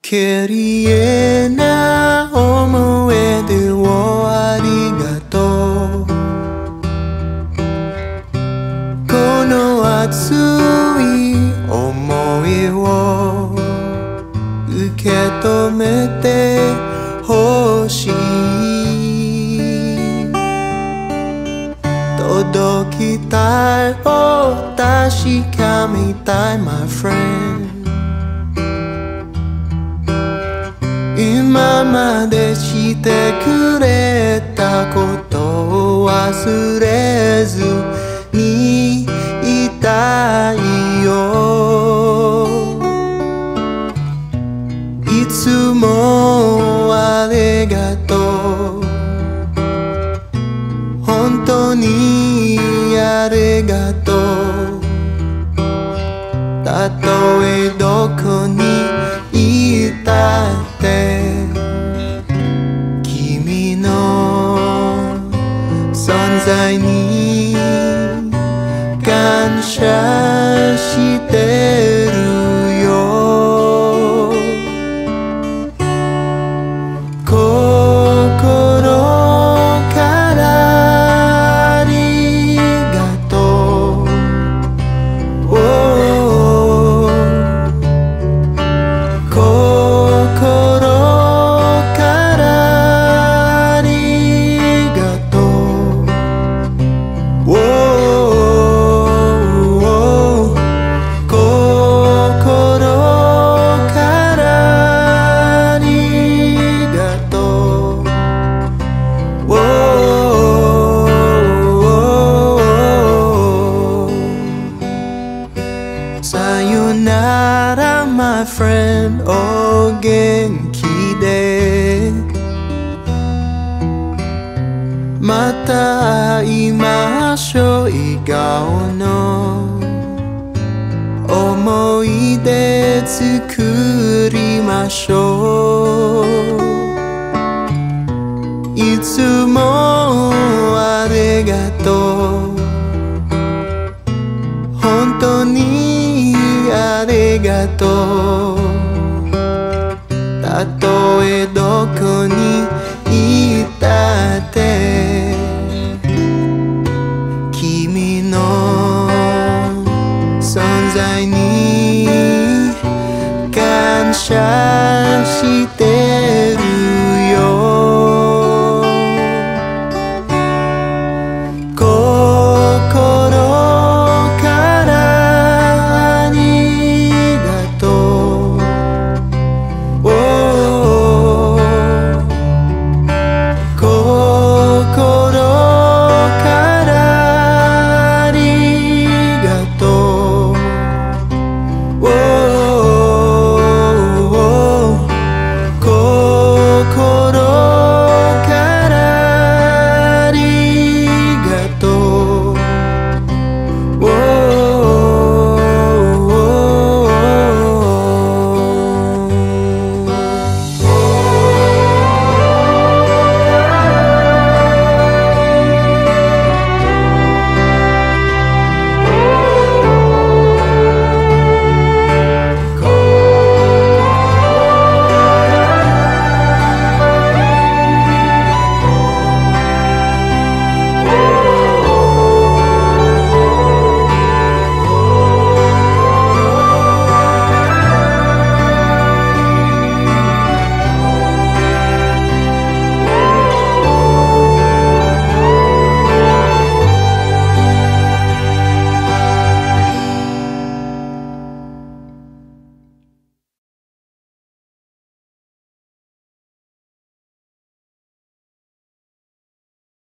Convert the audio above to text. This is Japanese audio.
けりえな思い出をありがとう。この熱い思いを受け止めてほしい。届きたいを確かめたい my friend。今までしてくれたことを忘れずにいたいよ。いつもありがとう。本当にありがとう。たとえどこにいたって君の存在に感謝してるよ。心からありがとう。さよなら my friend、 お元気でまた会いましょう。笑顔の思い出作りましょう。いつもありがとう。本当にありがとう。たとえどこにいたって君の存在に感謝して